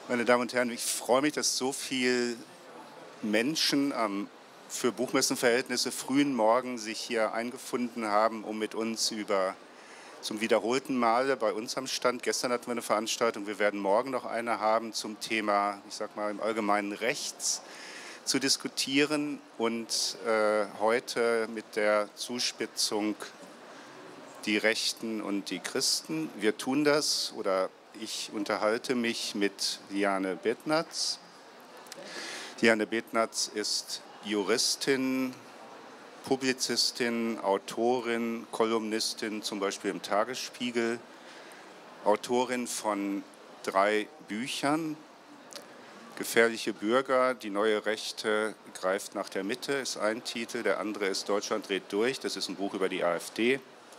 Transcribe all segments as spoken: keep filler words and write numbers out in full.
Meine Damen und Herren, ich freue mich, dass so viele Menschen am für Buchmessenverhältnisse frühen Morgen sich hier eingefunden haben, um mit uns über zum wiederholten Male bei uns am Stand. Gestern hatten wir eine Veranstaltung, wir werden morgen noch eine haben zum Thema, ich sag mal im Allgemeinen Rechts zu diskutieren und äh, heute mit der Zuspitzung die Rechten und die Christen. Wir tun das oder ich unterhalte mich mit Liane Bednarz. Liane Bednarz ist Juristin, Publizistin, Autorin, Kolumnistin, zum Beispiel im Tagesspiegel, Autorin von drei Büchern. Gefährliche Bürger, die neue Rechte greift nach der Mitte, ist ein Titel. Der andere ist Deutschland dreht durch, das ist ein Buch über die AfD.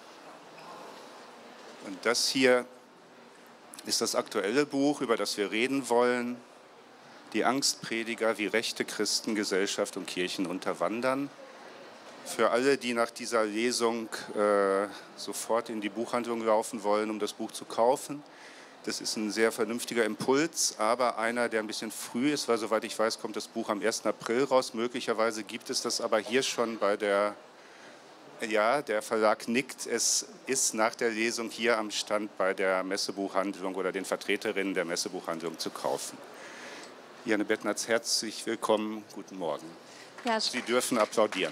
Und das hier ist das aktuelle Buch, über das wir reden wollen. Die Angstprediger, wie rechte Christen Gesellschaft und Kirchen unterwandern. Für alle, die nach dieser Lesung äh, sofort in die Buchhandlung laufen wollen, um das Buch zu kaufen. Das ist ein sehr vernünftiger Impuls, aber einer, der ein bisschen früh ist, weil soweit ich weiß, kommt das Buch am ersten April raus. Möglicherweise gibt es das aber hier schon bei der, ja, der Verlag nickt. Es ist nach der Lesung hier am Stand bei der Messebuchhandlung oder den Vertreterinnen der Messebuchhandlung zu kaufen. Liane Bednarz, herzlich willkommen, guten Morgen. Ja, Sie dürfen applaudieren.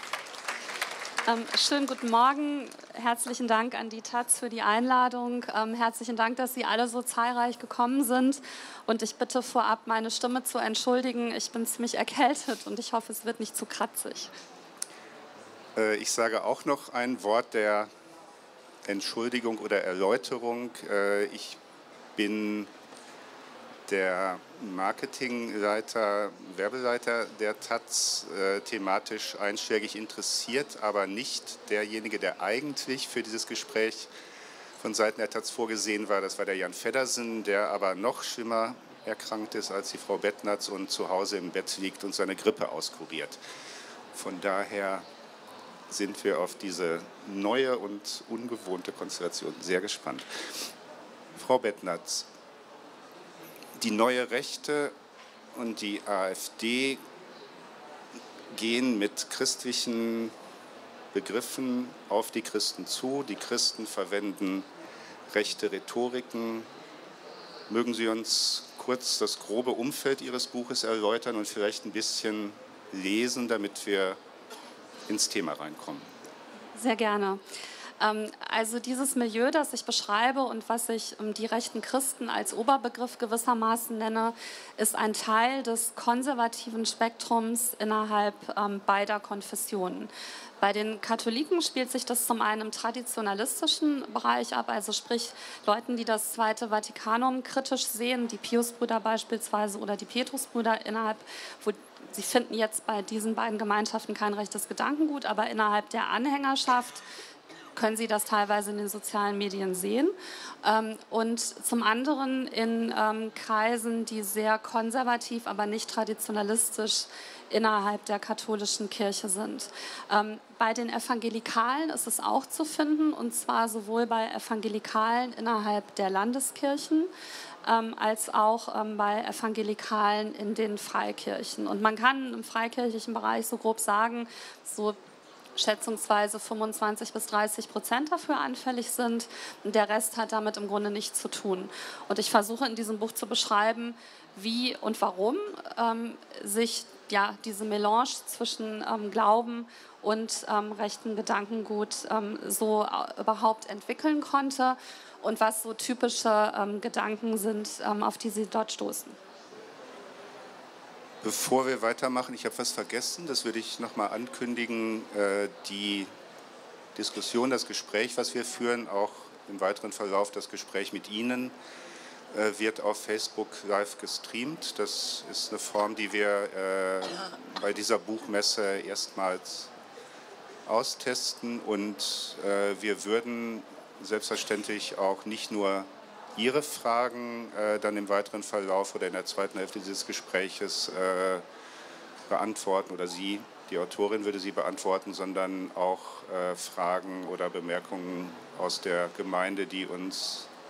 Ähm, schönen guten Morgen, herzlichen Dank an die Taz für die Einladung, ähm, herzlichen Dank, dass Sie alle so zahlreich gekommen sind und ich bitte vorab, meine Stimme zu entschuldigen, ich bin ziemlich erkältet und ich hoffe, es wird nicht zu kratzig. Äh, ich sage auch noch ein Wort der Entschuldigung oder Erläuterung. Äh, ich bin der Marketingleiter, Werbeleiter der Taz, äh, thematisch einschlägig interessiert, aber nicht derjenige, der eigentlich für dieses Gespräch von Seiten der Taz vorgesehen war. Das war der Jan Feddersen, der aber noch schlimmer erkrankt ist als die Frau Bednarz und zu Hause im Bett liegt und seine Grippe auskuriert. Von daher sind wir auf diese neue und ungewohnte Konstellation sehr gespannt. Frau Bednarz, die neue Rechte und die AfD gehen mit christlichen Begriffen auf die Christen zu. Die Christen verwenden rechte Rhetoriken. Mögen Sie uns kurz das grobe Umfeld Ihres Buches erläutern und vielleicht ein bisschen lesen, damit wir ins Thema reinkommen? Sehr gerne. Also dieses Milieu, das ich beschreibe und was ich die rechten Christen als Oberbegriff gewissermaßen nenne, ist ein Teil des konservativen Spektrums innerhalb ähm, beider Konfessionen. Bei den Katholiken spielt sich das zum einen im traditionalistischen Bereich ab, also sprich Leuten, die das Zweite Vatikanum kritisch sehen, die Piusbrüder beispielsweise oder die Petrusbrüder innerhalb, wo sie finden jetzt bei diesen beiden Gemeinschaften kein rechtes Gedankengut, aber innerhalb der Anhängerschaft können Sie das teilweise in den sozialen Medien sehen. Und zum anderen in Kreisen, die sehr konservativ, aber nicht traditionalistisch innerhalb der katholischen Kirche sind. Bei den Evangelikalen ist es auch zu finden, und zwar sowohl bei Evangelikalen innerhalb der Landeskirchen, Ähm, als auch ähm, bei Evangelikalen in den Freikirchen. Und man kann im freikirchlichen Bereich so grob sagen, so schätzungsweise fünfundzwanzig bis dreißig Prozent dafür anfällig sind. Und der Rest hat damit im Grunde nichts zu tun. Und ich versuche in diesem Buch zu beschreiben, wie und warum ähm, sich ja, diese Melange zwischen ähm, Glauben und ähm, rechten Gedankengut ähm, so überhaupt entwickeln konnte und was so typische ähm, Gedanken sind, ähm, auf die Sie dort stoßen. Bevor wir weitermachen, ich habe was vergessen, das würde ich noch mal ankündigen, äh, die Diskussion, das Gespräch, was wir führen, auch im weiteren Verlauf das Gespräch mit Ihnen, äh, wird auf Facebook live gestreamt. Das ist eine Form, die wir äh, bei dieser Buchmesse erstmals austesten und äh, wir würden selbstverständlich auch nicht nur Ihre Fragen äh, dann im weiteren Verlauf oder in der zweiten Hälfte dieses Gespräches äh, beantworten oder Sie, die Autorin würde sie beantworten, sondern auch äh, Fragen oder Bemerkungen aus der Gemeinde, die uns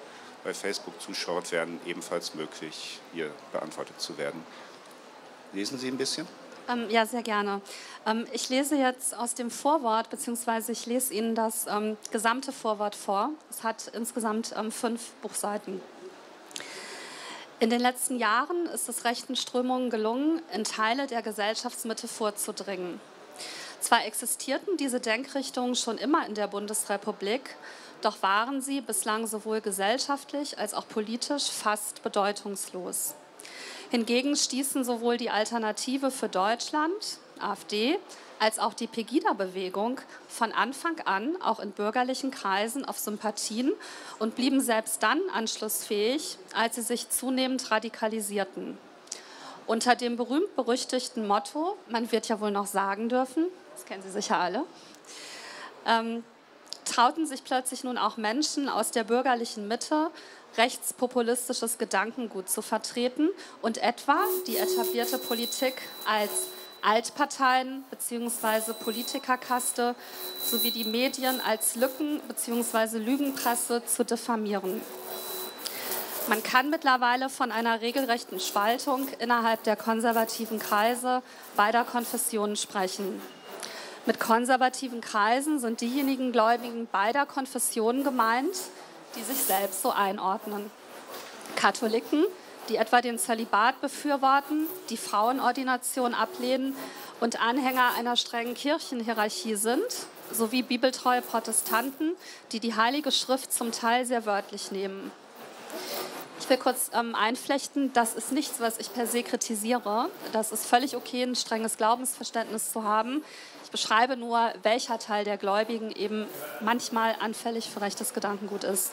bei Facebook zuschaut, werden ebenfalls möglich, hier beantwortet zu werden. Lesen Sie ein bisschen? Ähm, ja, sehr gerne. Ähm, ich lese jetzt aus dem Vorwort, beziehungsweise ich lese Ihnen das ähm, gesamte Vorwort vor. Es hat insgesamt ähm, fünf Buchseiten. In den letzten Jahren ist es rechten Strömungen gelungen, in Teile der Gesellschaftsmitte vorzudringen. Zwar existierten diese Denkrichtungen schon immer in der Bundesrepublik, doch waren sie bislang sowohl gesellschaftlich als auch politisch fast bedeutungslos. Hingegen stießen sowohl die Alternative für Deutschland, AfD, als auch die Pegida-Bewegung von Anfang an auch in bürgerlichen Kreisen auf Sympathien und blieben selbst dann anschlussfähig, als sie sich zunehmend radikalisierten. Unter dem berühmt-berüchtigten Motto, man wird ja wohl noch sagen dürfen, das kennen Sie sicher alle, ähm, trauten sich plötzlich nun auch Menschen aus der bürgerlichen Mitte, rechtspopulistisches Gedankengut zu vertreten und etwa die etablierte Politik als Altparteien bzw. Politikerkaste sowie die Medien als Lücken- bzw. Lügenpresse zu diffamieren. Man kann mittlerweile von einer regelrechten Spaltung innerhalb der konservativen Kreise beider Konfessionen sprechen. Mit konservativen Kreisen sind diejenigen Gläubigen beider Konfessionen gemeint, die sich selbst so einordnen. Katholiken, die etwa den Zölibat befürworten, die Frauenordination ablehnen und Anhänger einer strengen Kirchenhierarchie sind, sowie bibeltreue Protestanten, die die Heilige Schrift zum Teil sehr wörtlich nehmen. Ich will kurz ähm, einflechten, das ist nichts, was ich per se kritisiere. Das ist völlig okay, ein strenges Glaubensverständnis zu haben. Ich beschreibe nur, welcher Teil der Gläubigen eben manchmal anfällig für rechtes Gedankengut ist.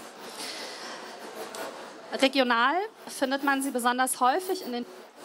Regional findet man sie besonders häufig in den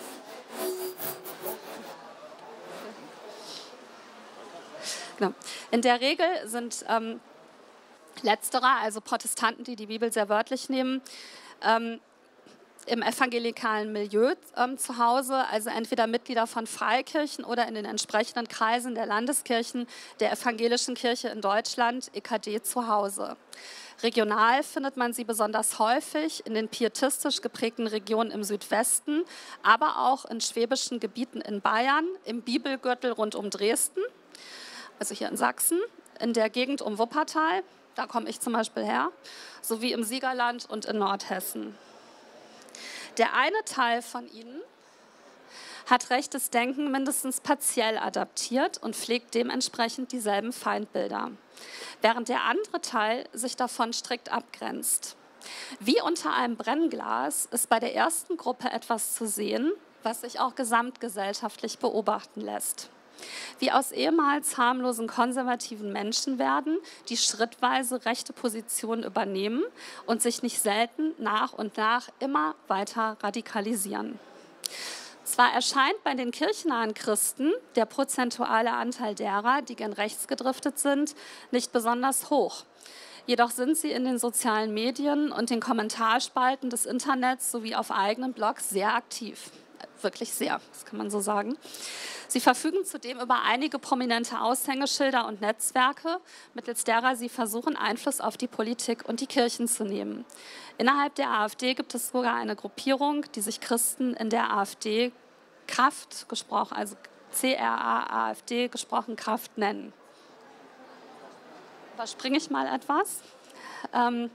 genau. In der Regel sind ähm, Letztere, also Protestanten, die die Bibel sehr wörtlich nehmen, ähm, im evangelikalen Milieu ähm, zu Hause, also entweder Mitglieder von Freikirchen oder in den entsprechenden Kreisen der Landeskirchen der Evangelischen Kirche in Deutschland, E K D, zu Hause. Regional findet man sie besonders häufig in den pietistisch geprägten Regionen im Südwesten, aber auch in schwäbischen Gebieten in Bayern, im Bibelgürtel rund um Dresden, also hier in Sachsen, in der Gegend um Wuppertal, da komme ich zum Beispiel her, sowie im Siegerland und in Nordhessen. Der eine Teil von ihnen hat rechtes Denken mindestens partiell adaptiert und pflegt dementsprechend dieselben Feindbilder, während der andere Teil sich davon strikt abgrenzt. Wie unter einem Brennglas ist bei der ersten Gruppe etwas zu sehen, was sich auch gesamtgesellschaftlich beobachten lässt. Wie aus ehemals harmlosen konservativen Menschen werden, die schrittweise rechte Positionen übernehmen und sich nicht selten nach und nach immer weiter radikalisieren. Zwar erscheint bei den kirchennahen Christen der prozentuale Anteil derer, die gen rechts gedriftet sind, nicht besonders hoch. Jedoch sind sie in den sozialen Medien und den Kommentarspalten des Internets sowie auf eigenen Blogs sehr aktiv. Wirklich sehr, das kann man so sagen. Sie verfügen zudem über einige prominente Aushängeschilder und Netzwerke, mittels derer sie versuchen, Einfluss auf die Politik und die Kirchen zu nehmen. Innerhalb der AfD gibt es sogar eine Gruppierung, die sich Christen in der AfD Kraft gesprochen, also C R A A F D gesprochen Kraft nennen. Überspringe ich mal etwas. Ähm,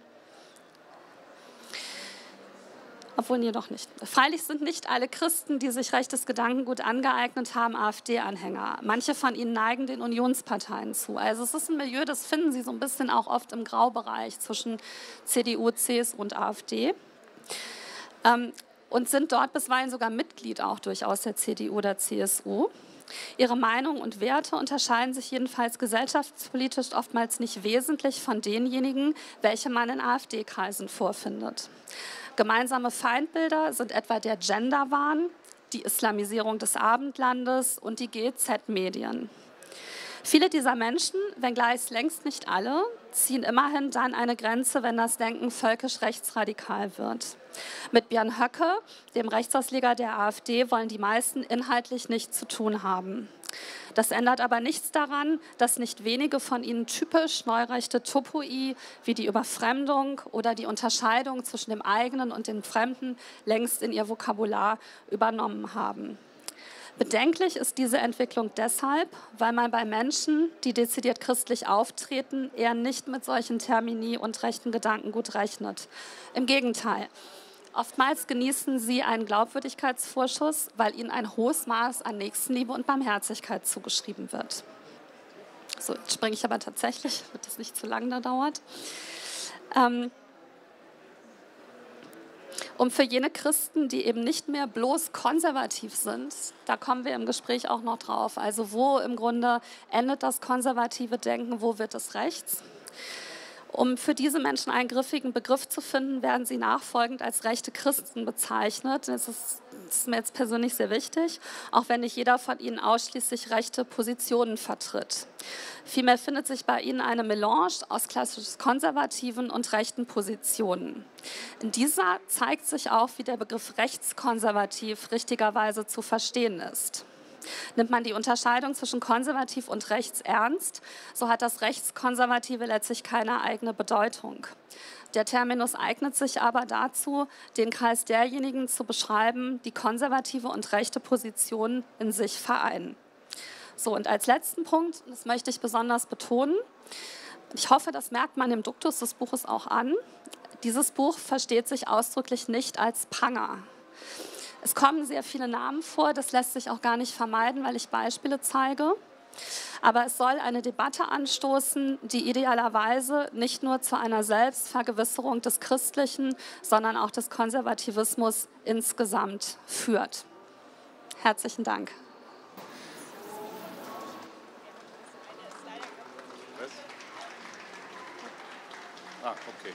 Obwohl jedoch nicht. Freilich sind nicht alle Christen, die sich rechtes Gedankengut angeeignet haben, AfD-Anhänger. Manche von ihnen neigen den Unionsparteien zu. Also es ist ein Milieu, das finden Sie so ein bisschen auch oft im Graubereich zwischen C D U, C S U und AfD. Ähm, und sind dort bisweilen sogar Mitglied auch durchaus der C D U oder C S U. Ihre Meinungen und Werte unterscheiden sich jedenfalls gesellschaftspolitisch oftmals nicht wesentlich von denjenigen, welche man in AfD-Kreisen vorfindet. Gemeinsame Feindbilder sind etwa der Genderwahn, die Islamisierung des Abendlandes und die G Z-Medien. Viele dieser Menschen, wenngleich längst nicht alle, ziehen immerhin dann eine Grenze, wenn das Denken völkisch rechtsradikal wird. Mit Björn Höcke, dem Rechtsausleger der AfD, wollen die meisten inhaltlich nichts zu tun haben. Das ändert aber nichts daran, dass nicht wenige von ihnen typisch neurechte Topoi wie die Überfremdung oder die Unterscheidung zwischen dem eigenen und dem Fremden längst in ihr Vokabular übernommen haben. Bedenklich ist diese Entwicklung deshalb, weil man bei Menschen, die dezidiert christlich auftreten, eher nicht mit solchen Termini und rechten Gedankengut rechnet. Im Gegenteil. Oftmals genießen sie einen Glaubwürdigkeitsvorschuss, weil ihnen ein hohes Maß an Nächstenliebe und Barmherzigkeit zugeschrieben wird. So, jetzt springe ich aber tatsächlich, damit das nicht zu lange da dauert. Ähm, Um für jene Christen, die eben nicht mehr bloß konservativ sind, da kommen wir im Gespräch auch noch drauf, also wo im Grunde endet das konservative Denken, wo wird es rechts? Um für diese Menschen einen griffigen Begriff zu finden, werden sie nachfolgend als rechte Christen bezeichnet. Das ist, das ist mir jetzt persönlich sehr wichtig, auch wenn nicht jeder von ihnen ausschließlich rechte Positionen vertritt. Vielmehr findet sich bei ihnen eine Melange aus klassisch konservativen und rechten Positionen. In dieser zeigt sich auch, wie der Begriff rechtskonservativ richtigerweise zu verstehen ist. Nimmt man die Unterscheidung zwischen konservativ und rechts ernst, so hat das Rechtskonservative letztlich keine eigene Bedeutung. Der Terminus eignet sich aber dazu, den Kreis derjenigen zu beschreiben, die konservative und rechte Positionen in sich vereinen. So, und als letzten Punkt, das möchte ich besonders betonen, ich hoffe, das merkt man im Duktus des Buches auch an, dieses Buch versteht sich ausdrücklich nicht als Pranger. Es kommen sehr viele Namen vor, das lässt sich auch gar nicht vermeiden, weil ich Beispiele zeige. Aber es soll eine Debatte anstoßen, die idealerweise nicht nur zu einer Selbstvergewisserung des Christlichen, sondern auch des Konservativismus insgesamt führt. Herzlichen Dank. Ah, okay.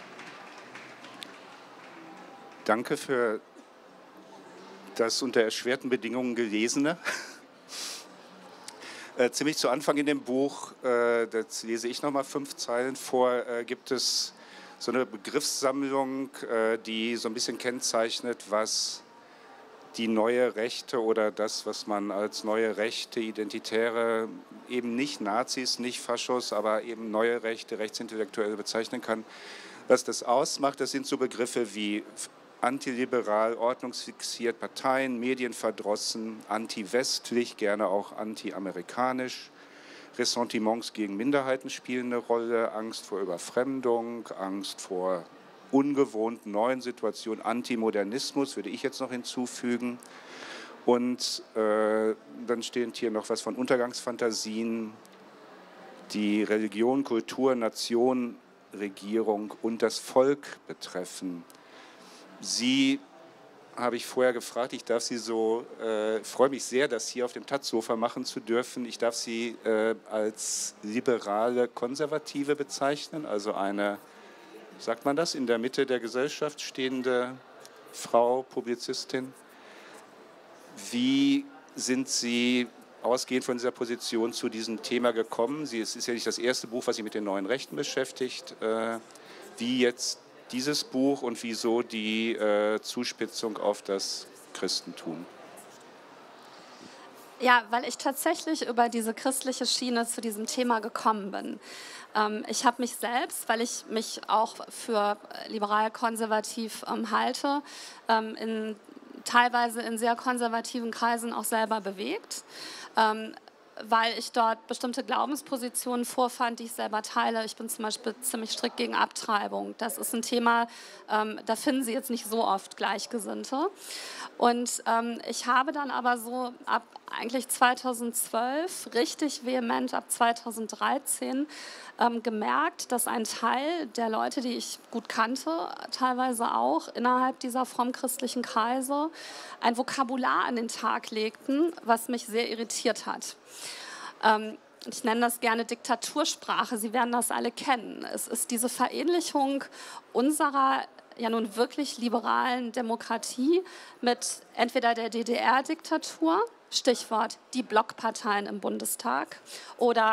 Danke für das unter erschwerten Bedingungen gelesene. äh, ziemlich zu Anfang in dem Buch, äh, das lese ich nochmal fünf Zeilen vor, äh, gibt es so eine Begriffssammlung, äh, die so ein bisschen kennzeichnet, was die neue Rechte oder das, was man als neue Rechte, Identitäre, eben nicht Nazis, nicht Faschos, aber eben neue Rechte, Rechtsintellektuelle bezeichnen kann. Was das ausmacht, das sind so Begriffe wie antiliberal, ordnungsfixiert, Parteien, medienverdrossen, anti-westlich, gerne auch anti-amerikanisch. Ressentiments gegen Minderheiten spielen eine Rolle, Angst vor Überfremdung, Angst vor ungewohnten neuen Situationen, Antimodernismus würde ich jetzt noch hinzufügen. Und äh, dann steht hier noch was von Untergangsfantasien, die Religion, Kultur, Nation, Regierung und das Volk betreffen. Sie habe ich vorher gefragt, ich darf Sie so, äh, freue mich sehr, das hier auf dem Taz-Sofa machen zu dürfen. Ich darf Sie äh, als liberale Konservative bezeichnen, also eine, sagt man das, in der Mitte der Gesellschaft stehende Frau, Publizistin. Wie sind Sie ausgehend von dieser Position zu diesem Thema gekommen? Sie, es ist ja nicht das erste Buch, was sich mit den neuen Rechten beschäftigt. Äh, wie jetzt dieses Buch und wieso die äh, Zuspitzung auf das Christentum? Ja, weil ich tatsächlich über diese christliche Schiene zu diesem Thema gekommen bin. Ähm, ich habe mich selbst, weil ich mich auch für liberal-konservativ ähm, halte, ähm, in, teilweise in sehr konservativen Kreisen auch selber bewegt. Ähm, weil ich dort bestimmte Glaubenspositionen vorfand, die ich selber teile. Ich bin zum Beispiel ziemlich strikt gegen Abtreibung. Das ist ein Thema, ähm, da finden Sie jetzt nicht so oft Gleichgesinnte. Und ähm, ich habe dann aber so ab eigentlich zweitausendzwölf, richtig vehement ab zweitausenddreizehn, ähm, gemerkt, dass ein Teil der Leute, die ich gut kannte, teilweise auch innerhalb dieser frommchristlichen Kreise, ein Vokabular an den Tag legten, was mich sehr irritiert hat. Ähm, ich nenne das gerne Diktatursprache, Sie werden das alle kennen. Es ist diese Verähnlichung unserer ja nun wirklich liberalen Demokratie mit entweder der D D R-Diktatur, Stichwort die Blockparteien im Bundestag, oder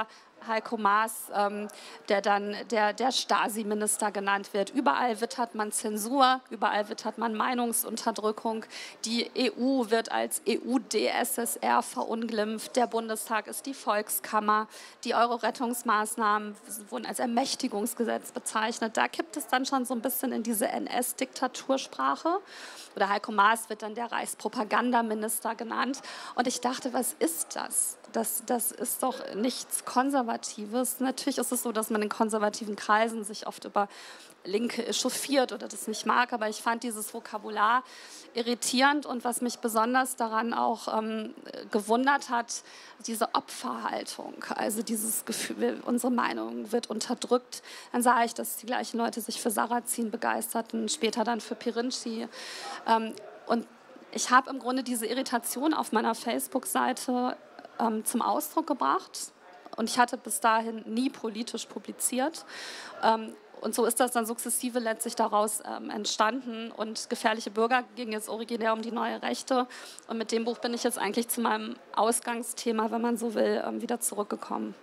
Heiko Maas, ähm, der dann der, der Stasi-Minister genannt wird. Überall wittert man Zensur, überall wittert man Meinungsunterdrückung. Die E U wird als E U-D S S R verunglimpft. Der Bundestag ist die Volkskammer. Die Euro-Rettungsmaßnahmen wurden als Ermächtigungsgesetz bezeichnet. Da kippt es dann schon so ein bisschen in diese N S-Diktatursprache. Oder Heiko Maas wird dann der Reichspropagandaminister genannt. Und ich dachte, was ist das? Das, das ist doch nichts Konservatives. Natürlich ist es so, dass man in konservativen Kreisen sich oft über Linke echauffiert oder das nicht mag, aber ich fand dieses Vokabular irritierend und was mich besonders daran auch ähm, gewundert hat, diese Opferhaltung, also dieses Gefühl, unsere Meinung wird unterdrückt. Dann sah ich, dass die gleichen Leute sich für Sarrazin begeisterten, später dann für Pirinci. Ähm, und ich habe im Grunde diese Irritation auf meiner Facebook-Seite ähm, zum Ausdruck gebracht und ich hatte bis dahin nie politisch publiziert. Ähm, Und so ist das dann sukzessive letztlich daraus ähm, entstanden. Und Gefährliche Bürger ging jetzt originär um die neue Rechte. Und mit dem Buch bin ich jetzt eigentlich zu meinem Ausgangsthema, wenn man so will, ähm, wieder zurückgekommen.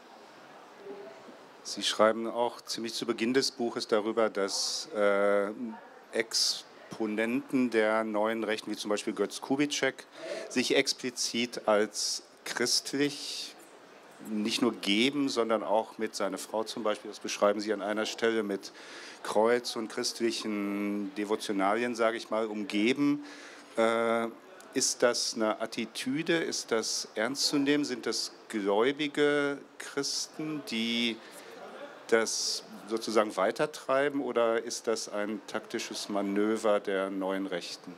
Sie schreiben auch ziemlich zu Beginn des Buches darüber, dass äh, Exponenten der neuen Rechten, wie zum Beispiel Götz Kubitschek, sich explizit als christlich nicht nur geben, sondern auch mit seiner Frau zum Beispiel, das beschreiben Sie an einer Stelle, mit Kreuz und christlichen Devotionalien, sage ich mal, umgeben. Äh, ist das eine Attitüde? Ist das ernst zu nehmen? Sind das gläubige Christen, die das sozusagen weitertreiben, oder ist das ein taktisches Manöver der neuen Rechten?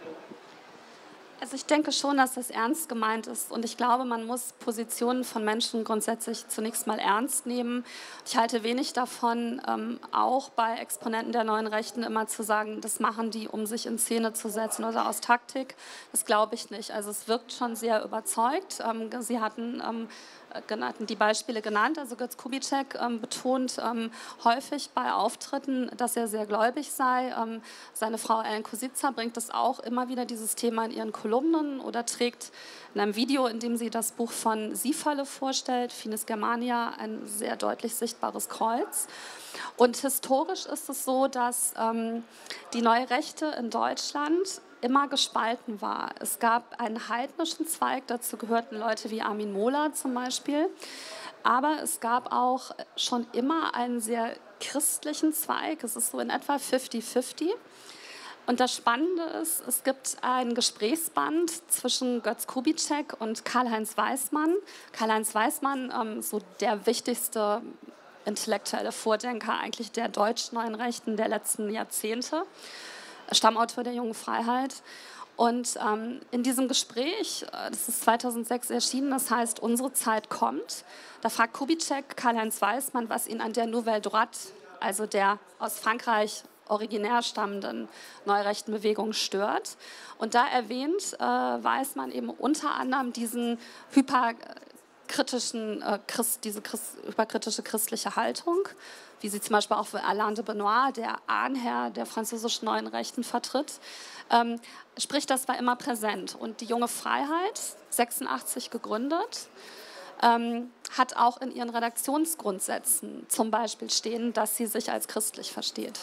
Also ich denke schon, dass das ernst gemeint ist und ich glaube, man muss Positionen von Menschen grundsätzlich zunächst mal ernst nehmen. Ich halte wenig davon, ähm, auch bei Exponenten der neuen Rechten immer zu sagen, das machen die, um sich in Szene zu setzen oder aus Taktik. Das glaube ich nicht. Also es wirkt schon sehr überzeugt. Ähm, Sie hatten ähm, die Beispiele genannt. Also Götz Kubitschek ähm, betont ähm, häufig bei Auftritten, dass er sehr gläubig sei. Ähm, seine Frau Ellen Kozica bringt das auch immer wieder, dieses Thema in ihren Kolumnen, oder trägt in einem Video, in dem sie das Buch von Siefalle vorstellt, Finis Germania, ein sehr deutlich sichtbares Kreuz. Und historisch ist es so, dass ähm, die neue Rechte in Deutschland immer gespalten war. Es gab einen heidnischen Zweig, dazu gehörten Leute wie Armin Mohler zum Beispiel, aber es gab auch schon immer einen sehr christlichen Zweig, es ist so in etwa fifty fifty. Und das Spannende ist, es gibt ein Gesprächsband zwischen Götz Kubitschek und Karl-Heinz Weismann. Karl-Heinz Weismann, ähm, so der wichtigste intellektuelle Vordenker eigentlich der deutschen neuen Rechten der letzten Jahrzehnte. Stammautor der Jungen Freiheit. Und ähm, in diesem Gespräch, das ist zweitausendsechs erschienen, das heißt Unsere Zeit kommt, da fragt Kubitschek Karl-Heinz Weismann, was ihn an der Nouvelle Droite, also der aus Frankreich originär stammenden neurechten Bewegung, stört. Und da erwähnt äh, Weismann eben unter anderem diesen hyperkritischen, äh, Christ, diese Christ, hyperkritische christliche Haltung, wie sie zum Beispiel auch für Alain de Benoit, der Ahnherr der französischen neuen Rechten, vertritt, ähm, sprich, das war immer präsent. Und die Junge Freiheit, sechsundachtzig gegründet, ähm, hat auch in ihren Redaktionsgrundsätzen zum Beispiel stehen, dass sie sich als christlich versteht.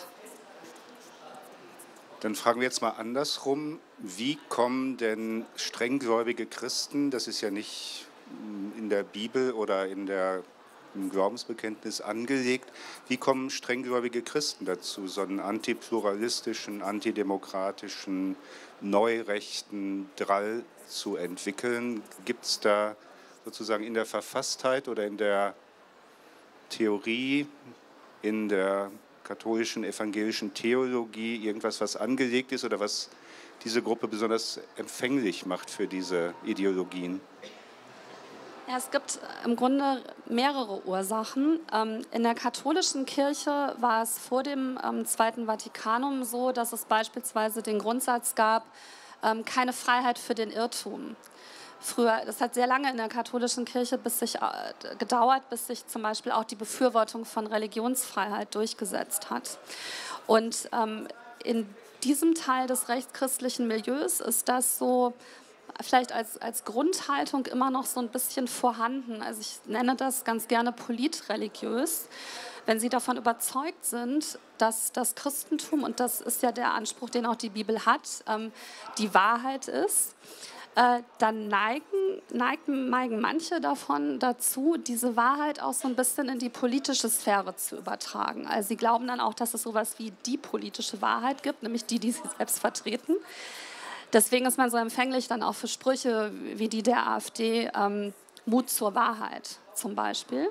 Dann fragen wir jetzt mal andersrum, wie kommen denn strenggläubige Christen, das ist ja nicht in der Bibel oder in der im Glaubensbekenntnis angelegt. Wie kommen strenggläubige Christen dazu, so einen antipluralistischen, antidemokratischen, neurechten Drall zu entwickeln? Gibt es da sozusagen in der Verfasstheit oder in der Theorie, in der katholischen, evangelischen Theologie irgendwas, was angelegt ist oder was diese Gruppe besonders empfänglich macht für diese Ideologien? Ja, es gibt im Grunde mehrere Ursachen. In der katholischen Kirche war es vor dem Zweiten Vatikanum so, dass es beispielsweise den Grundsatz gab, keine Freiheit für den Irrtum. Früher, das hat sehr lange in der katholischen Kirche bis sich, äh, gedauert, bis sich zum Beispiel auch die Befürwortung von Religionsfreiheit durchgesetzt hat. Und ähm, in diesem Teil des rechtschristlichen Milieus ist das so vielleicht als, als Grundhaltung immer noch so ein bisschen vorhanden. Also ich nenne das ganz gerne politreligiös. Wenn Sie davon überzeugt sind, dass das Christentum, und das ist ja der Anspruch, den auch die Bibel hat, ähm, die Wahrheit ist, äh, dann neigen, neigen, neigen manche davon dazu, diese Wahrheit auch so ein bisschen in die politische Sphäre zu übertragen. Also sie glauben dann auch, dass es sowas wie die politische Wahrheit gibt, nämlich die, die sie selbst vertreten. Deswegen ist man so empfänglich dann auch für Sprüche wie die der AfD, ähm, Mut zur Wahrheit zum Beispiel.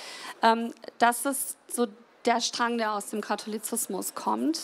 Ähm, das ist so der Strang, der aus dem Katholizismus kommt.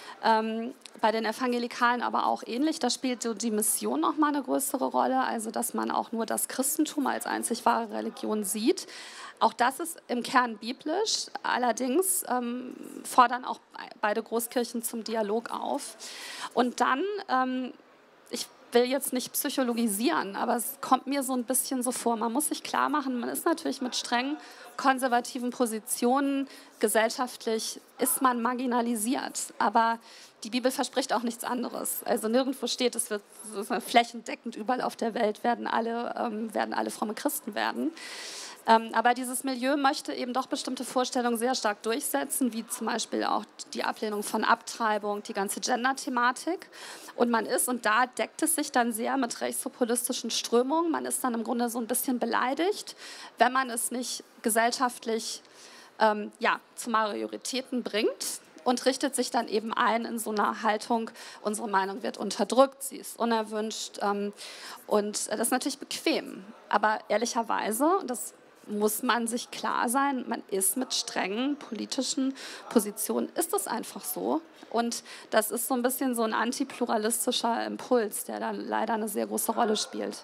Ähm, bei den Evangelikalen aber auch ähnlich. Da spielt so die Mission noch mal eine größere Rolle, also dass man auch nur das Christentum als einzig wahre Religion sieht. Auch das ist im Kern biblisch, allerdings ähm, fordern auch beide Großkirchen zum Dialog auf. Und dann, ähm, ich will jetzt nicht psychologisieren, aber es kommt mir so ein bisschen so vor, man muss sich klar machen, man ist natürlich mit streng konservativen Positionen gesellschaftlich, ist man marginalisiert, aber die Bibel verspricht auch nichts anderes. Also nirgendwo steht, es wird flächendeckend überall auf der Welt werden alle, ähm, werden alle fromme Christen werden. Ähm, aber dieses Milieu möchte eben doch bestimmte Vorstellungen sehr stark durchsetzen, wie zum Beispiel auch die Ablehnung von Abtreibung, die ganze Gender-Thematik. Und man ist, und da deckt es sich dann sehr mit rechtspopulistischen Strömungen, man ist dann im Grunde so ein bisschen beleidigt, wenn man es nicht gesellschaftlich ähm, ja, zu Majoritäten bringt und richtet sich dann eben ein in so einer Haltung, unsere Meinung wird unterdrückt, sie ist unerwünscht ähm, und das ist natürlich bequem. Aber ehrlicherweise, das muss man sich klar sein, man ist mit strengen politischen Positionen, ist es einfach so. Und das ist so ein bisschen so ein antipluralistischer Impuls, der dann leider eine sehr große Rolle spielt.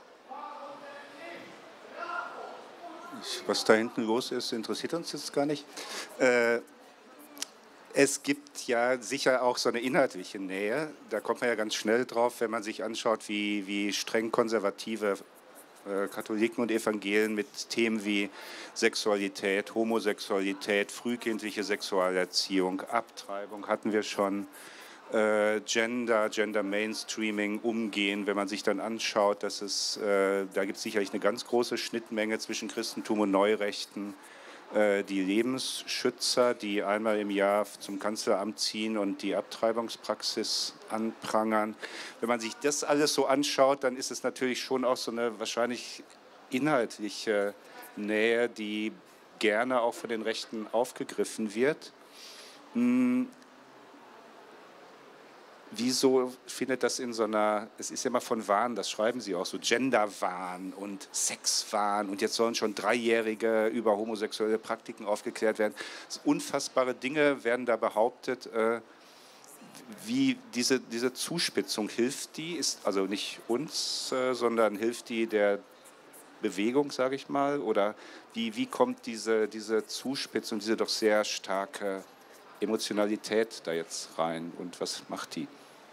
Was da hinten los ist, interessiert uns jetzt gar nicht. Äh, es gibt ja sicher auch so eine inhaltliche Nähe. Da kommt man ja ganz schnell drauf, wenn man sich anschaut, wie, wie streng konservative Katholiken und Evangelien mit Themen wie Sexualität, Homosexualität, frühkindliche Sexualerziehung, Abtreibung hatten wir schon, äh, Gender, Gender Mainstreaming umgehen. Wenn man sich dann anschaut, dass es, äh, da gibt es sicherlich eine ganz große Schnittmenge zwischen Christentum und Neurechten. Äh, die Lebensschützer, die einmal im Jahr zum Kanzleramt ziehen und die Abtreibungspraxis anprangern. Wenn man sich das alles so anschaut, dann ist es natürlich schon auch so eine wahrscheinlich inhaltliche Nähe, die gerne auch von den Rechten aufgegriffen wird. Hm. Wieso findet das in so einer, es ist ja immer von Wahn, das schreiben Sie auch so, Genderwahn und Sexwahn und jetzt sollen schon Dreijährige über homosexuelle Praktiken aufgeklärt werden. Unfassbare Dinge werden da behauptet. Äh, wie diese, diese Zuspitzung, hilft die, ist also nicht uns, äh, sondern hilft die der Bewegung, sage ich mal, oder wie, wie kommt diese, diese Zuspitzung, diese doch sehr starke Emotionalität da jetzt rein und was macht die?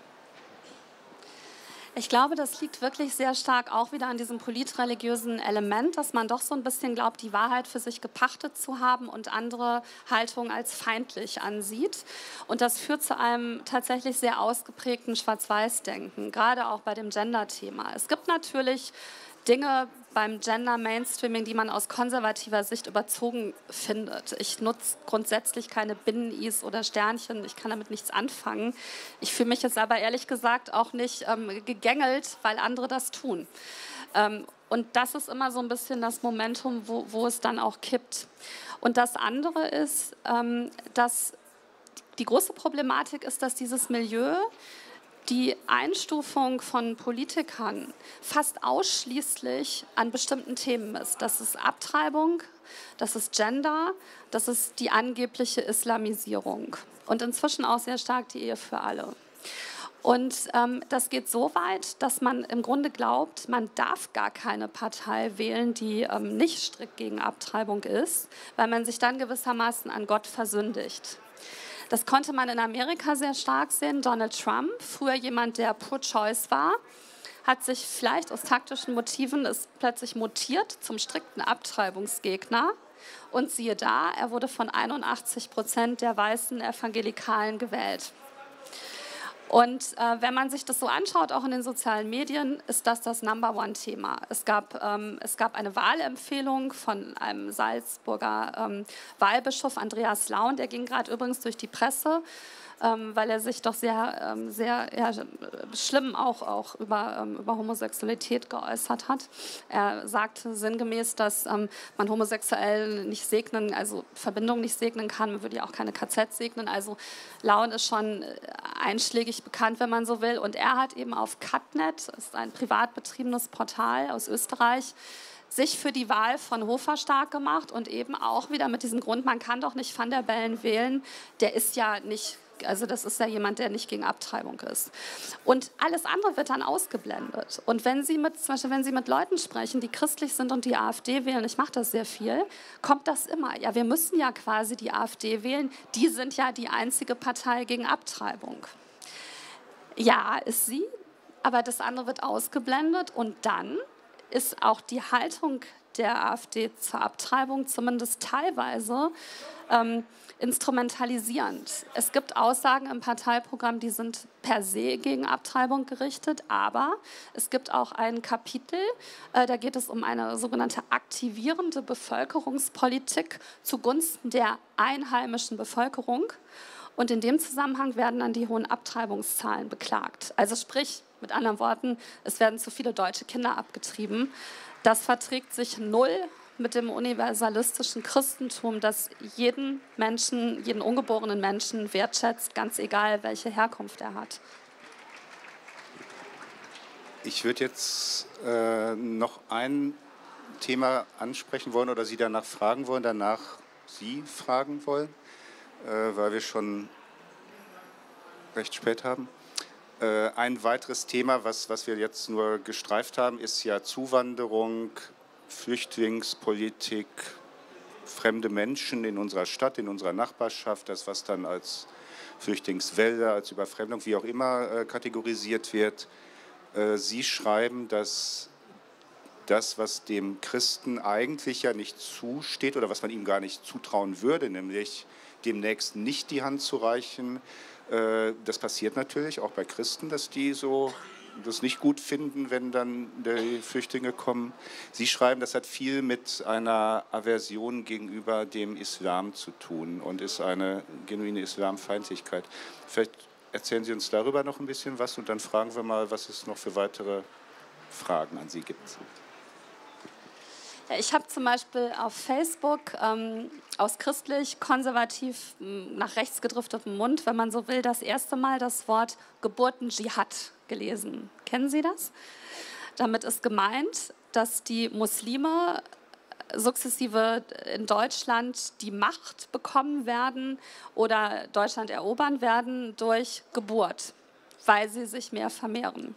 Ich glaube, das liegt wirklich sehr stark auch wieder an diesem politreligiösen Element, dass man doch so ein bisschen glaubt, die Wahrheit für sich gepachtet zu haben und andere Haltungen als feindlich ansieht. Und das führt zu einem tatsächlich sehr ausgeprägten Schwarz-Weiß-Denken, gerade auch bei dem Gender-Thema. Es gibt natürlich Dinge beim Gender Mainstreaming, die man aus konservativer Sicht überzogen findet. Ich nutze grundsätzlich keine Binnen-Is oder Sternchen, ich kann damit nichts anfangen. Ich fühle mich jetzt aber ehrlich gesagt auch nicht ähm, gegängelt, weil andere das tun. Ähm, und das ist immer so ein bisschen das Momentum, wo, wo es dann auch kippt. Und das andere ist, ähm, dass die große Problematik ist, dass dieses Milieu die Einstufung von Politikern fast ausschließlich an bestimmten Themen misst. Das ist Abtreibung, das ist Gender, das ist die angebliche Islamisierung und inzwischen auch sehr stark die Ehe für alle. Und ähm, das geht so weit, dass man im Grunde glaubt, man darf gar keine Partei wählen, die ähm, nicht strikt gegen Abtreibung ist, weil man sich dann gewissermaßen an Gott versündigt. Das konnte man in Amerika sehr stark sehen. Donald Trump, früher jemand, der pro-choice war, hat sich vielleicht aus taktischen Motiven ist plötzlich mutiert zum strikten Abtreibungsgegner. Und siehe da, er wurde von einundachtzig Prozent der weißen Evangelikalen gewählt. Und äh, wenn man sich das so anschaut, auch in den sozialen Medien, ist das das Number-One-Thema. Es gab, ähm, es gab eine Wahlempfehlung von einem Salzburger ähm, Wahlbischof, Andreas Laun, der ging gerade übrigens durch die Presse, ähm, weil er sich doch sehr, ähm, sehr ja, schlimm auch, auch über, ähm, über Homosexualität geäußert hat. Er sagte sinngemäß, dass ähm, man Homosexuell nicht segnen, also Verbindung nicht segnen kann, man würde ja auch keine K Z segnen. Also Laun ist schon einschlägig bekannt, wenn man so will. Und er hat eben auf Cutnet, das ist ein privat betriebenes Portal aus Österreich, sich für die Wahl von Hofer stark gemacht und eben auch wieder mit diesem Grund, man kann doch nicht Van der Bellen wählen, der ist ja nicht, also das ist ja jemand, der nicht gegen Abtreibung ist. Und alles andere wird dann ausgeblendet. Und wenn Sie mit, zum Beispiel, wenn Sie mit Leuten sprechen, die christlich sind und die AfD wählen, ich mache das sehr viel, kommt das immer. Ja, wir müssen ja quasi die AfD wählen, die sind ja die einzige Partei gegen Abtreibung. Ja, ist sie, aber das andere wird ausgeblendet und dann ist auch die Haltung der AfD zur Abtreibung zumindest teilweise ähm, instrumentalisierend. Es gibt Aussagen im Parteiprogramm, die sind per se gegen Abtreibung gerichtet, aber es gibt auch ein Kapitel, äh, da geht es um eine sogenannte aktivierende Bevölkerungspolitik zugunsten der einheimischen Bevölkerung. Und in dem Zusammenhang werden dann die hohen Abtreibungszahlen beklagt. Also sprich, mit anderen Worten, es werden zu viele deutsche Kinder abgetrieben. Das verträgt sich null mit dem universalistischen Christentum, das jeden Menschen, jeden ungeborenen Menschen wertschätzt, ganz egal, welche Herkunft er hat. Ich würde jetzt äh, noch ein Thema ansprechen wollen oder Sie danach fragen wollen, danach Sie fragen wollen, äh, weil wir schon recht spät haben. Äh, ein weiteres Thema, was, was wir jetzt nur gestreift haben, ist ja Zuwanderung, Flüchtlingspolitik, fremde Menschen in unserer Stadt, in unserer Nachbarschaft, das, was dann als Flüchtlingswelle, als Überfremdung, wie auch immer äh, kategorisiert wird. Äh, Sie schreiben, dass das, was dem Christen eigentlich ja nicht zusteht oder was man ihm gar nicht zutrauen würde, nämlich dem Nächsten nicht die Hand zu reichen, äh, das passiert natürlich auch bei Christen, dass die so das nicht gut finden, wenn dann die Flüchtlinge kommen. Sie schreiben, das hat viel mit einer Aversion gegenüber dem Islam zu tun und ist eine genuine Islamfeindlichkeit. Vielleicht erzählen Sie uns darüber noch ein bisschen was und dann fragen wir mal, was es noch für weitere Fragen an Sie gibt. Ja, ich habe zum Beispiel auf Facebook ähm, aus christlich-konservativ nach rechts gedriftetem Mund, wenn man so will, das erste Mal das Wort Geburten-Dschihad gelesen. Kennen Sie das? Damit ist gemeint, dass die Muslime sukzessive in Deutschland die Macht bekommen werden oder Deutschland erobern werden durch Geburt, weil sie sich mehr vermehren.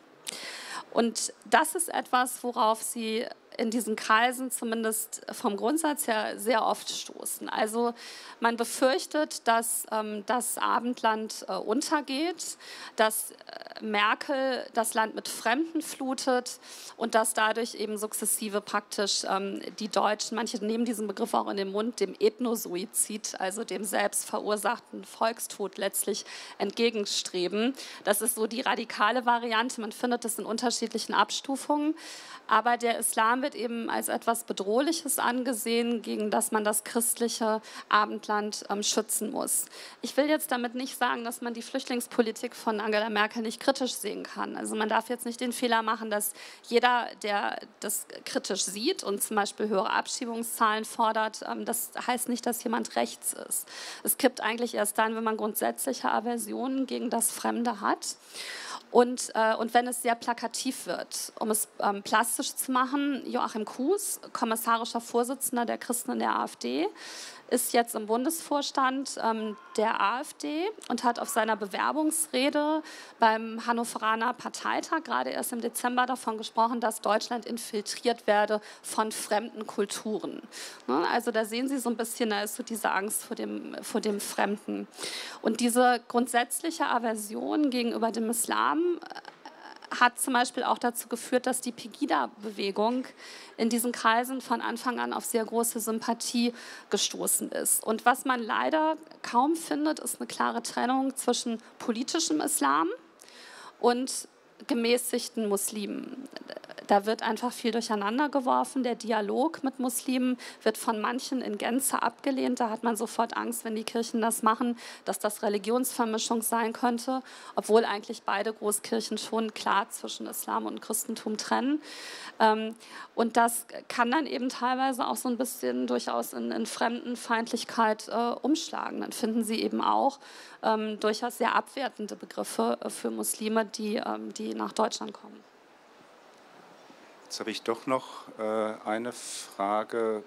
Und das ist etwas, worauf sie in diesen Kreisen zumindest vom Grundsatz her sehr oft stoßen. Also man befürchtet, dass ähm, das Abendland äh, untergeht, dass äh, Merkel das Land mit Fremden flutet und dass dadurch eben sukzessive praktisch ähm, die Deutschen, manche nehmen diesen Begriff auch in den Mund, dem Ethnosuizid, also dem selbst verursachten Volkstod letztlich entgegenstreben. Das ist so die radikale Variante, man findet das in unterschiedlichen Abstufungen. Aber der Islam wird eben als etwas Bedrohliches angesehen, gegen das man das christliche Abendland ähm, schützen muss. Ich will jetzt damit nicht sagen, dass man die Flüchtlingspolitik von Angela Merkel nicht kritisch sehen kann. Also man darf jetzt nicht den Fehler machen, dass jeder, der das kritisch sieht und zum Beispiel höhere Abschiebungszahlen fordert, ähm, das heißt nicht, dass jemand rechts ist. Es kippt eigentlich erst dann, wenn man grundsätzliche Aversionen gegen das Fremde hat. Und, äh, und wenn es sehr plakativ wird, um es ähm, plastisch zu machen, Joachim Kuhs, kommissarischer Vorsitzender der Christen in der AfD, ist jetzt im Bundesvorstand ähm, der AfD und hat auf seiner Bewerbungsrede beim Hannoveraner Parteitag gerade erst im Dezember davon gesprochen, dass Deutschland infiltriert werde von fremden Kulturen. Ne? Also da sehen Sie so ein bisschen, da ist so diese Angst vor dem, vor dem Fremden. Und diese grundsätzliche Aversion gegenüber dem Islam hat zum Beispiel auch dazu geführt, dass die Pegida-Bewegung in diesen Kreisen von Anfang an auf sehr große Sympathie gestoßen ist. Und was man leider kaum findet, ist eine klare Trennung zwischen politischem Islam und gemäßigten Muslimen. Da wird einfach viel durcheinander geworfen. Der Dialog mit Muslimen wird von manchen in Gänze abgelehnt. Da hat man sofort Angst, wenn die Kirchen das machen, dass das Religionsvermischung sein könnte, obwohl eigentlich beide Großkirchen schon klar zwischen Islam und Christentum trennen. Und das kann dann eben teilweise auch so ein bisschen durchaus in, in Fremdenfeindlichkeit äh, umschlagen. Dann finden Sie eben auch ähm, durchaus sehr abwertende Begriffe äh, für Muslime, die, ähm, die nach Deutschland kommen. Jetzt habe ich doch noch äh, eine Frage.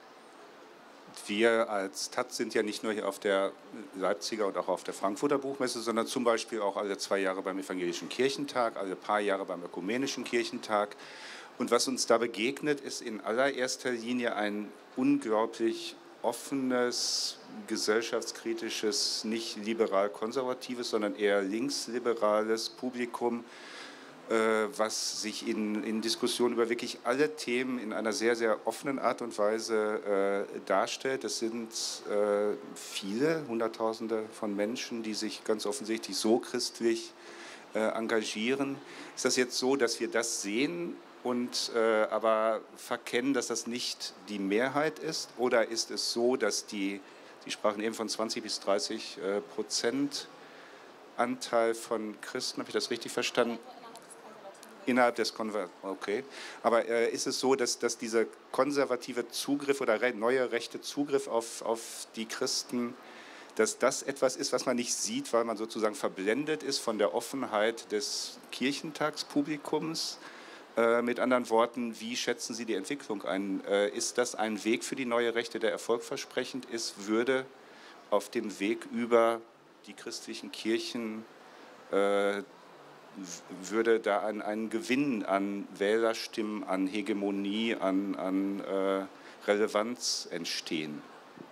Wir als Taz sind ja nicht nur hier auf der Leipziger und auch auf der Frankfurter Buchmesse, sondern zum Beispiel auch alle zwei Jahre beim Evangelischen Kirchentag, alle paar Jahre beim Ökumenischen Kirchentag. Und was uns da begegnet, ist in allererster Linie ein unglaublich offenes, gesellschaftskritisches, nicht liberal-konservatives, sondern eher linksliberales Publikum, was sich in, in Diskussionen über wirklich alle Themen in einer sehr, sehr offenen Art und Weise äh, darstellt. Das sind äh, viele, Hunderttausende von Menschen, die sich ganz offensichtlich so christlich äh, engagieren. Ist das jetzt so, dass wir das sehen und äh, aber verkennen, dass das nicht die Mehrheit ist? Oder ist es so, dass die, Sie sprachen eben von zwanzig bis dreißig äh, Prozent Anteil von Christen, habe ich das richtig verstanden? Innerhalb des Konver okay. Aber äh, ist es so, dass, dass dieser konservative Zugriff oder re neue rechte Zugriff auf, auf die Christen, dass das etwas ist, was man nicht sieht, weil man sozusagen verblendet ist von der Offenheit des Kirchentagspublikums? Äh, mit anderen Worten, wie schätzen Sie die Entwicklung ein? Äh, ist das ein Weg für die neue Rechte, der erfolgversprechend ist? Würde auf dem Weg über die christlichen Kirchen äh, würde da ein, ein Gewinn an Wählerstimmen, an Hegemonie, an, an äh, Relevanz entstehen?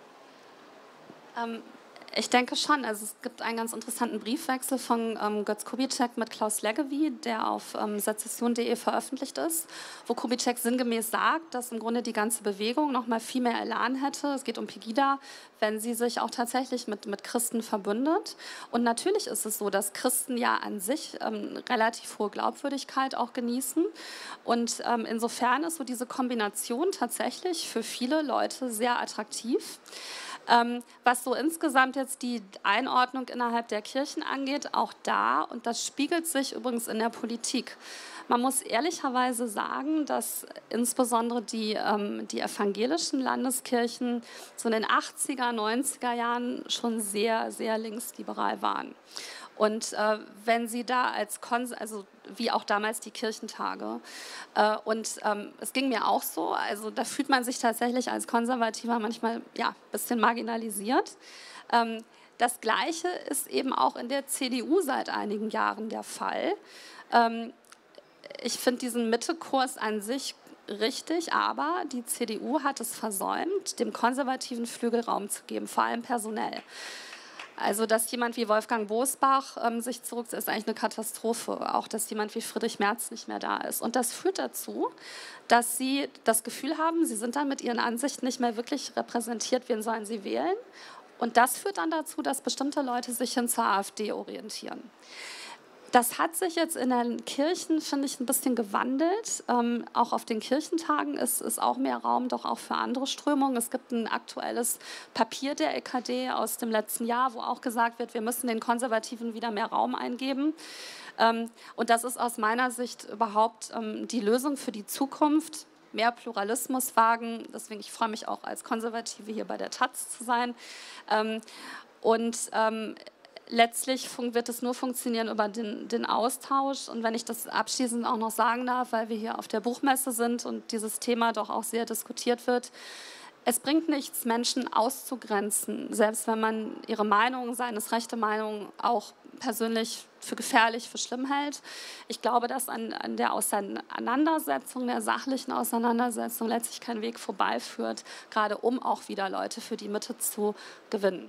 Ähm, ich denke schon. Also es gibt einen ganz interessanten Briefwechsel von ähm, Götz Kubitschek mit Klaus Leggevi, der auf ähm, sezession punkt de veröffentlicht ist, wo Kubitschek sinngemäß sagt, dass im Grunde die ganze Bewegung noch mal viel mehr Elan hätte. Es geht um Pegida, wenn sie sich auch tatsächlich mit, mit Christen verbündet. Und natürlich ist es so, dass Christen ja an sich ähm, relativ hohe Glaubwürdigkeit auch genießen. Und ähm, insofern ist so diese Kombination tatsächlich für viele Leute sehr attraktiv. Ähm, was so insgesamt jetzt die Einordnung innerhalb der Kirchen angeht, auch da, und das spiegelt sich übrigens in der Politik. Man muss ehrlicherweise sagen, dass insbesondere die, ähm, die evangelischen Landeskirchen so in den achtziger, neunziger Jahren schon sehr, sehr linksliberal waren. Und äh, wenn Sie da als, Kons also wie auch damals die Kirchentage, äh, und ähm, es ging mir auch so, also da fühlt man sich tatsächlich als Konservativer manchmal ja, ein bisschen marginalisiert. Ähm, das Gleiche ist eben auch in der C D U seit einigen Jahren der Fall. Ähm, ich finde diesen Mittekurs an sich richtig, aber die C D U hat es versäumt, dem konservativen Flügel Raum zu geben, vor allem personell. Also, dass jemand wie Wolfgang Bosbach ähm, sich zurückzieht, ist eigentlich eine Katastrophe. Auch, dass jemand wie Friedrich Merz nicht mehr da ist. Und das führt dazu, dass sie das Gefühl haben, sie sind dann mit ihren Ansichten nicht mehr wirklich repräsentiert, wen sollen sie wählen. Und das führt dann dazu, dass bestimmte Leute sich hin zur AfD orientieren. Das hat sich jetzt in den Kirchen, finde ich, ein bisschen gewandelt. Ähm, auch auf den Kirchentagen ist, ist auch mehr Raum doch auch für andere Strömungen. Es gibt ein aktuelles Papier der E K D aus dem letzten Jahr, wo auch gesagt wird, wir müssen den Konservativen wieder mehr Raum eingeben. Ähm, und das ist aus meiner Sicht überhaupt ähm, die Lösung für die Zukunft. Mehr Pluralismus wagen. Deswegen, ich freue mich auch als Konservative hier bei der Taz zu sein. Ähm, und ähm, letztlich wird es nur funktionieren über den, den Austausch. Und wenn ich das abschließend auch noch sagen darf, weil wir hier auf der Buchmesse sind und dieses Thema doch auch sehr diskutiert wird, es bringt nichts, Menschen auszugrenzen, selbst wenn man ihre Meinung, seine rechte Meinung auch persönlich für gefährlich, für schlimm hält. Ich glaube, dass an, an der Auseinandersetzung, der sachlichen Auseinandersetzung letztlich kein Weg vorbeiführt, gerade um auch wieder Leute für die Mitte zu gewinnen.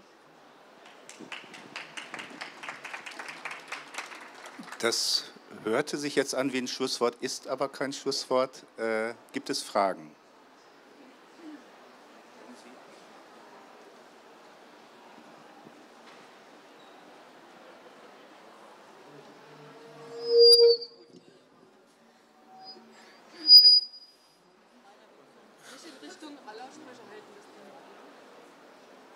Das hörte sich jetzt an wie ein Schlusswort, ist aber kein Schlusswort. Äh, gibt es Fragen?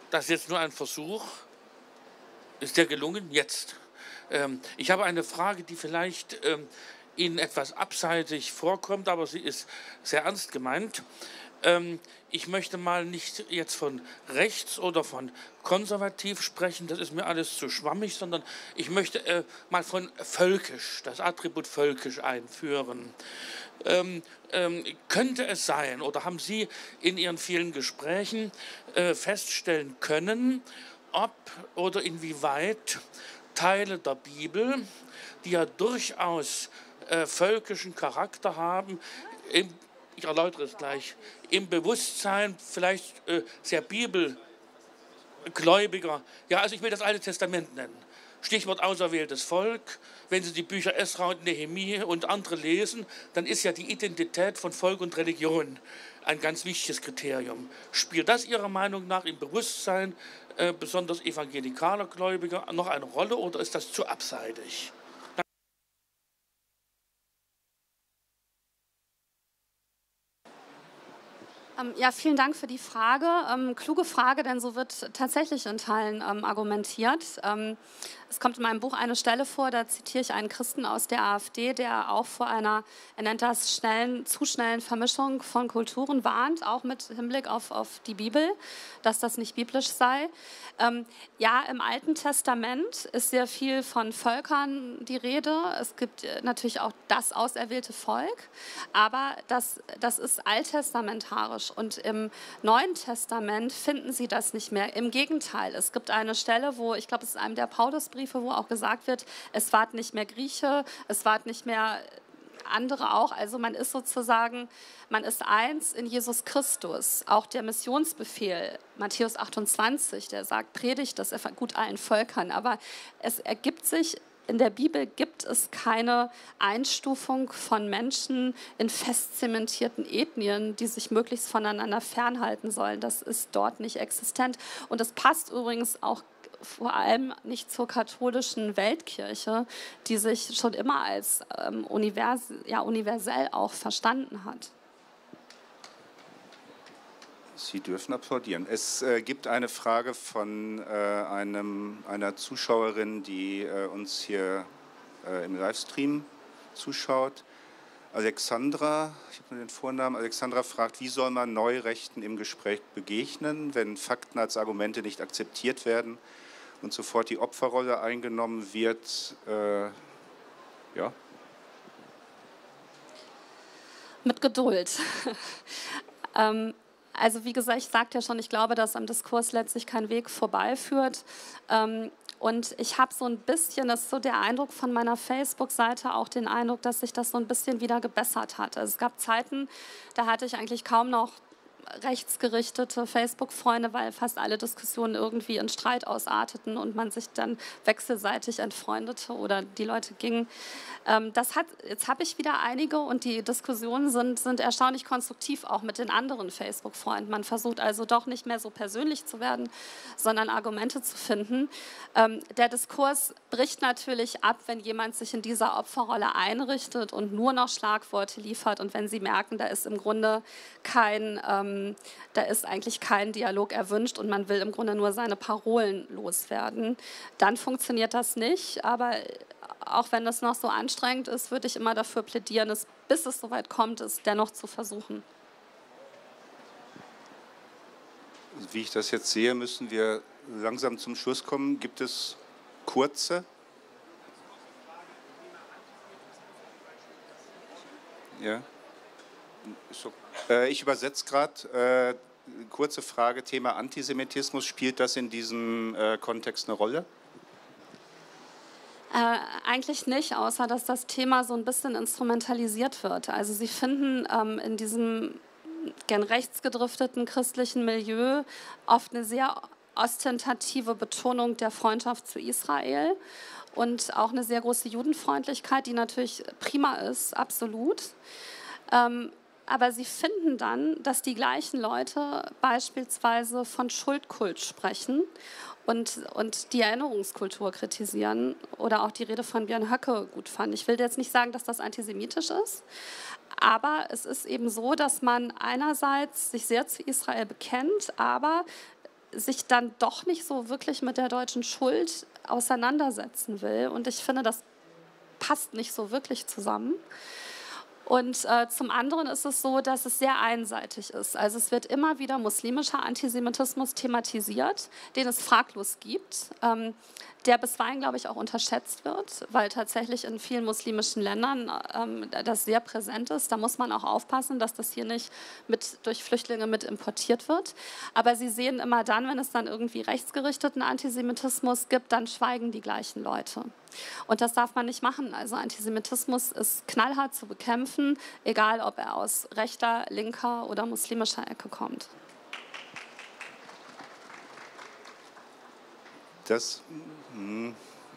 Das ist jetzt nur ein Versuch. Ist der gelungen? Jetzt. Ähm, ich habe eine Frage, die vielleicht ähm, Ihnen etwas abseitig vorkommt, aber sie ist sehr ernst gemeint. Ähm, ich möchte mal nicht jetzt von rechts oder von konservativ sprechen, das ist mir alles zu schwammig, sondern ich möchte äh, mal von völkisch, das Attribut völkisch einführen. Ähm, ähm, könnte es sein, oder haben Sie in Ihren vielen Gesprächen äh, feststellen können, ob oder inwieweit Teile der Bibel, die ja durchaus äh, völkischen Charakter haben, im, ich erläutere es gleich, im Bewusstsein vielleicht äh, sehr bibelgläubiger, ja, also ich will das Alte Testament nennen. Stichwort auserwähltes Volk. Wenn Sie die Bücher Esra und Nehemie und andere lesen, dann ist ja die Identität von Volk und Religion ein ganz wichtiges Kriterium. Spielt das Ihrer Meinung nach im Bewusstsein äh, besonders evangelikaler Gläubiger noch eine Rolle oder ist das zu abseitig? Ähm, ja, vielen Dank für die Frage. Ähm, kluge Frage, denn so wird tatsächlich in Teilen ähm, argumentiert. Ähm, es kommt in meinem Buch eine Stelle vor, da zitiere ich einen Christen aus der AfD, der auch vor einer, er nennt das schnellen, zu schnellen Vermischung von Kulturen warnt, auch mit Hinblick auf, auf die Bibel, dass das nicht biblisch sei. Ähm, ja, im Alten Testament ist sehr viel von Völkern die Rede. Es gibt äh, natürlich auch das auserwählte Volk, aber das, das ist alttestamentarisch. Und im Neuen Testament finden Sie das nicht mehr. Im Gegenteil, es gibt eine Stelle, wo, ich glaube, es ist einem der Paulusbriefe, wo auch gesagt wird, es ward nicht mehr Grieche, es ward nicht mehr andere auch. Also man ist sozusagen, man ist eins in Jesus Christus. Auch der Missionsbefehl, Matthäus achtundzwanzig, der sagt, predigt das gut allen Völkern. Aber es ergibt sich, in der Bibel gibt es keine Einstufung von Menschen in fest zementierten Ethnien, die sich möglichst voneinander fernhalten sollen. Das ist dort nicht existent. Und das passt übrigens auch vor allem nicht zur katholischen Weltkirche, die sich schon immer als ähm, univers ja, universell auch verstanden hat. Sie dürfen applaudieren. Es äh, gibt eine Frage von äh, einem, einer Zuschauerin, die äh, uns hier äh, im Livestream zuschaut. Alexandra, ich habe nur den Vornamen, Alexandra fragt, wie soll man Neurechten im Gespräch begegnen, wenn Fakten als Argumente nicht akzeptiert werden und sofort die Opferrolle eingenommen wird? Äh, ja. Mit Geduld. ähm, Also wie gesagt, ich sagte ja schon, ich glaube, dass am Diskurs letztlich kein Weg vorbeiführt. Ähm, und ich habe so ein bisschen, das ist so der Eindruck von meiner Facebook-Seite, auch den Eindruck, dass sich das so ein bisschen wieder gebessert hat. Also es gab Zeiten, da hatte ich eigentlich kaum noch rechtsgerichtete Facebook-Freunde, weil fast alle Diskussionen irgendwie in Streit ausarteten und man sich dann wechselseitig entfreundete oder die Leute gingen. Ähm, das hat, jetzt habe ich wieder einige und die Diskussionen sind, sind erstaunlich konstruktiv, auch mit den anderen Facebook-Freunden. Man versucht also doch nicht mehr so persönlich zu werden, sondern Argumente zu finden. Ähm, der Diskurs bricht natürlich ab, wenn jemand sich in dieser Opferrolle einrichtet und nur noch Schlagworte liefert und wenn Sie merken, da ist im Grunde kein ähm, da ist eigentlich kein Dialog erwünscht und man will im Grunde nur seine Parolen loswerden. Dann funktioniert das nicht, aber auch wenn das noch so anstrengend ist, würde ich immer dafür plädieren, es, bis es soweit kommt, es dennoch zu versuchen. Wie ich das jetzt sehe, müssen wir langsam zum Schluss kommen. Gibt es kurze? Ja. So. Äh, ich übersetze gerade. Äh, kurze Frage, Thema Antisemitismus. Spielt das in diesem äh, Kontext eine Rolle? Äh, eigentlich nicht, außer dass das Thema so ein bisschen instrumentalisiert wird. Also Sie finden ähm, in diesem gern rechtsgedrifteten christlichen Milieu oft eine sehr ostentative Betonung der Freundschaft zu Israel und auch eine sehr große Judenfreundlichkeit, die natürlich prima ist, absolut. Ähm, aber Sie finden dann, dass die gleichen Leute beispielsweise von Schuldkult sprechen und, und die Erinnerungskultur kritisieren oder auch die Rede von Björn Höcke gut fanden. Ich will jetzt nicht sagen, dass das antisemitisch ist, aber es ist eben so, dass man einerseits sich sehr zu Israel bekennt, aber sich dann doch nicht so wirklich mit der deutschen Schuld auseinandersetzen will. Und ich finde, das passt nicht so wirklich zusammen. Und äh, zum anderen ist es so, dass es sehr einseitig ist. Also es wird immer wieder muslimischer Antisemitismus thematisiert, den es fraglos gibt, ähm, der bisweilen, glaube ich, auch unterschätzt wird, weil tatsächlich in vielen muslimischen Ländern ähm, das sehr präsent ist. Da muss man auch aufpassen, dass das hier nicht mit, durch Flüchtlinge mit importiert wird. Aber Sie sehen immer dann, wenn es dann irgendwie rechtsgerichteten Antisemitismus gibt, dann schweigen die gleichen Leute. Und das darf man nicht machen. Also Antisemitismus ist knallhart zu bekämpfen, egal ob er aus rechter, linker oder muslimischer Ecke kommt. Das, mh,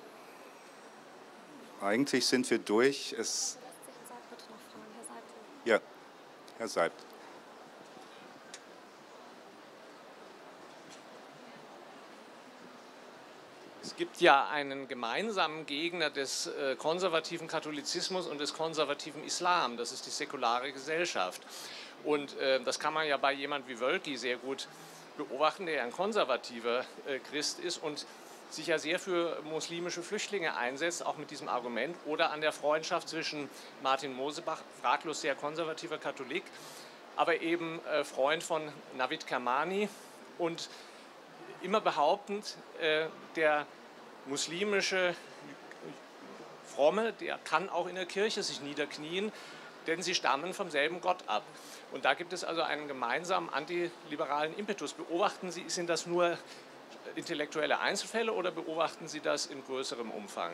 eigentlich sind wir durch. Es, ja, Herr Seibt. Es gibt ja einen gemeinsamen Gegner des äh, konservativen Katholizismus und des konservativen Islam. Das ist die säkulare Gesellschaft. Und äh, das kann man ja bei jemand wie Wölki sehr gut beobachten, der ein konservativer äh, Christ ist und sich ja sehr für muslimische Flüchtlinge einsetzt, auch mit diesem Argument. Oder an der Freundschaft zwischen Martin Mosebach, fraglos sehr konservativer Katholik, aber eben äh, Freund von Navid Kermani und immer behauptend, äh, der muslimische Fromme, der kann auch in der Kirche sich niederknien, denn sie stammen vom selben Gott ab. Und da gibt es also einen gemeinsamen antiliberalen Impetus. Beobachten Sie, sind das nur intellektuelle Einzelfälle oder beobachten Sie das in größerem Umfang?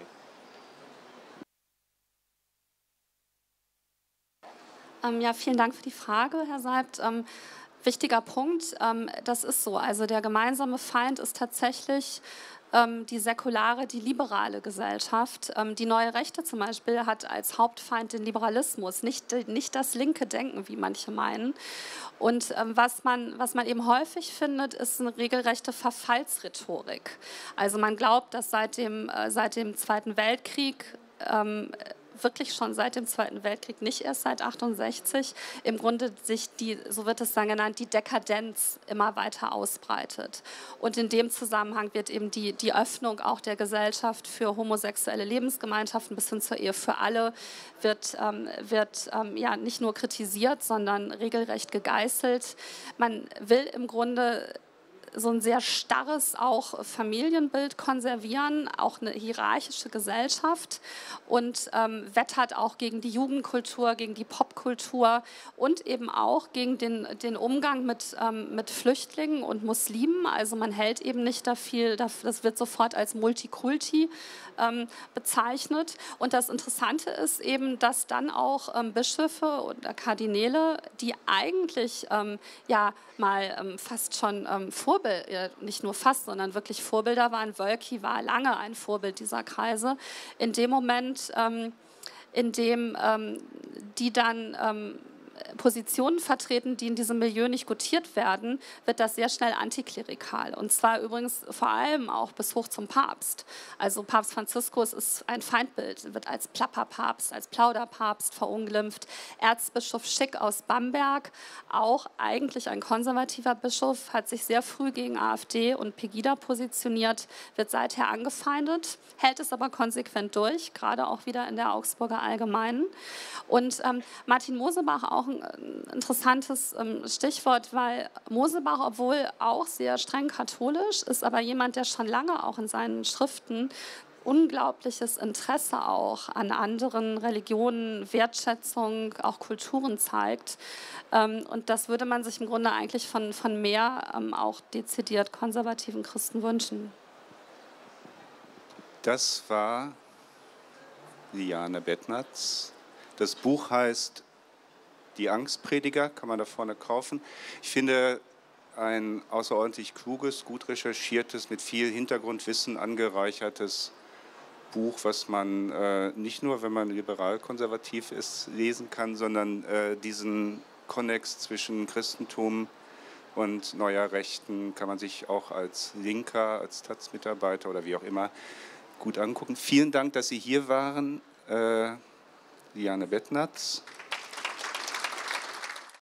Ähm, ja, vielen Dank für die Frage, Herr Seibt. Ähm, wichtiger Punkt, ähm, das ist so. Also der gemeinsame Feind ist tatsächlich ähm, die säkulare, die liberale Gesellschaft. Ähm, die Neue Rechte zum Beispiel hat als Hauptfeind den Liberalismus, nicht, nicht das linke Denken, wie manche meinen. Und ähm, was, man, was man eben häufig findet, ist eine regelrechte Verfallsrhetorik. Also man glaubt, dass seit dem, äh, seit dem Zweiten Weltkrieg ähm, wirklich schon seit dem Zweiten Weltkrieg, nicht erst seit achtundsechzig, im Grunde sich die, so wird es dann genannt, die Dekadenz immer weiter ausbreitet. Und in dem Zusammenhang wird eben die, die Öffnung auch der Gesellschaft für homosexuelle Lebensgemeinschaften bis hin zur Ehe für alle wird, ähm, wird ähm, ja, nicht nur kritisiert, sondern regelrecht gegeißelt. Man will im Grunde so ein sehr starres auch Familienbild konservieren, auch eine hierarchische Gesellschaft und ähm, wettert auch gegen die Jugendkultur, gegen die Popkultur und eben auch gegen den, den Umgang mit, ähm, mit Flüchtlingen und Muslimen. Also man hält eben nicht da viel, das wird sofort als Multikulti ähm, bezeichnet. Und das Interessante ist eben, dass dann auch ähm, Bischöfe oder Kardinäle, die eigentlich ähm, ja mal ähm, fast schon ähm, Vorbilder, nicht nur fast, sondern wirklich Vorbilder waren. Wölki war lange ein Vorbild dieser Kreise. In dem Moment, ähm, in dem ähm, die dann ähm, Positionen vertreten, die in diesem Milieu nicht gutiert werden, wird das sehr schnell antiklerikal. Und zwar übrigens vor allem auch bis hoch zum Papst. Also Papst Franziskus ist ein Feindbild, wird als Plapperpapst, als Plauderpapst verunglimpft. Erzbischof Schick aus Bamberg, auch eigentlich ein konservativer Bischof, hat sich sehr früh gegen AfD und Pegida positioniert, wird seither angefeindet, hält es aber konsequent durch, gerade auch wieder in der Augsburger Allgemeinen. Und ähm, Martin Mosebach auch ein interessantes ähm, Stichwort, weil Mosebach, obwohl auch sehr streng katholisch, ist aber jemand, der schon lange auch in seinen Schriften unglaubliches Interesse auch an anderen Religionen, Wertschätzung, auch Kulturen zeigt. Ähm, und das würde man sich im Grunde eigentlich von, von mehr ähm, auch dezidiert konservativen Christen wünschen. Das war Liane Bettnatz. Das Buch heißt Die Angstprediger, kann man da vorne kaufen. Ich finde, ein außerordentlich kluges, gut recherchiertes, mit viel Hintergrundwissen angereichertes Buch, was man äh, nicht nur, wenn man liberal-konservativ ist, lesen kann, sondern äh, diesen Konnex zwischen Christentum und neuer Rechten kann man sich auch als Linker, als Taz-Mitarbeiter oder wie auch immer gut angucken. Vielen Dank, dass Sie hier waren, äh, Liane Bettnatz.